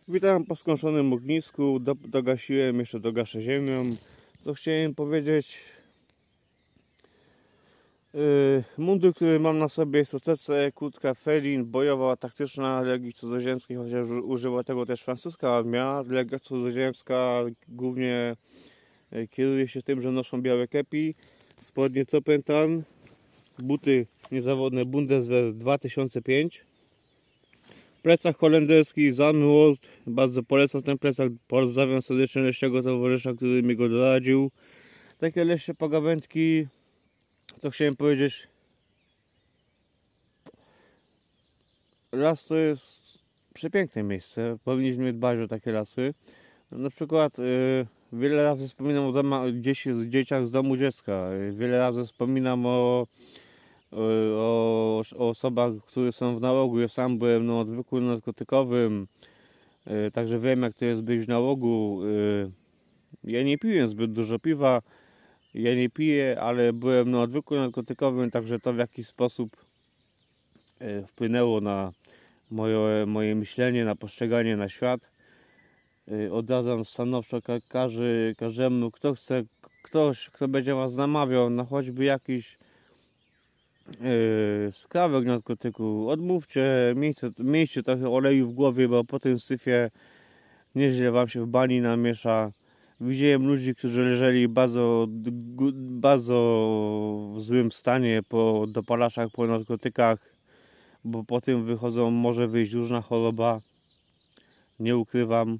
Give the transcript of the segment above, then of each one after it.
Witam po skończonym ognisku. Dogasiłem, jeszcze dogaszę ziemią. Co chciałem powiedzieć? Mundur, który mam na sobie, jest OCC, kurtka Felin, bojowa, taktyczna Legii Cudzoziemskiej, chociaż używa tego też francuska armia. Legia Cudzoziemska głównie kieruje się tym, że noszą białe kepi, spodnie Toppentan, buty niezawodne Bundeswehr 2005. Plecak holenderski Zandvoort, bardzo polecam ten plecak. Pozdrawiam serdecznie leśnego towarzysza, który mi go doradził. Takie leście pogawędki. Co chciałem powiedzieć? Las to jest przepiękne miejsce. Powinniśmy dbać o takie lasy. Na przykład wiele razy wspominam o dzieciach z domu dziecka. Wiele razy wspominam o osobach, które są w nałogu. Ja sam byłem na odwyku narkotykowym, także wiem, jak to jest być w nałogu. Ja nie piję zbyt dużo piwa, ja nie piję, ale byłem na odwyku narkotykowym, także to w jakiś sposób wpłynęło na moje myślenie, na postrzeganie na świat. Odradzam stanowczo każdemu, kto będzie was namawiał na choćby jakiś skrawek narkotyku, odmówcie, miejcie trochę oleju w głowie, bo po tym syfie nieźle wam się w bani namiesza. Widziałem ludzi, którzy leżeli bardzo w złym stanie po dopalaczach, po narkotykach, bo po tym może wyjść różna choroba. Nie ukrywam.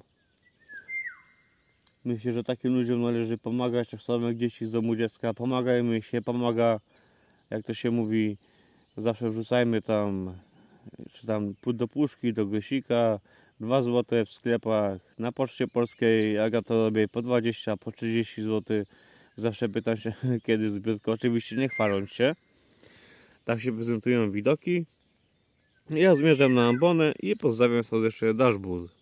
Myślę, że takim ludziom należy pomagać, tak samo jak dzieci z domu dziecka. Pomagajmy się, pomaga, jak to się mówi, zawsze wrzucajmy tam, czy tam do puszki, do grosika, 2 zł w sklepach, na Poczcie Polskiej, jak ja to robię, po 20, po 30 zł. Zawsze pytam się, kiedy zbiórka. Oczywiście nie chwaląc się. Tak się prezentują widoki. Ja zmierzam na ambonę i pozdrawiam serdecznie Dashboard.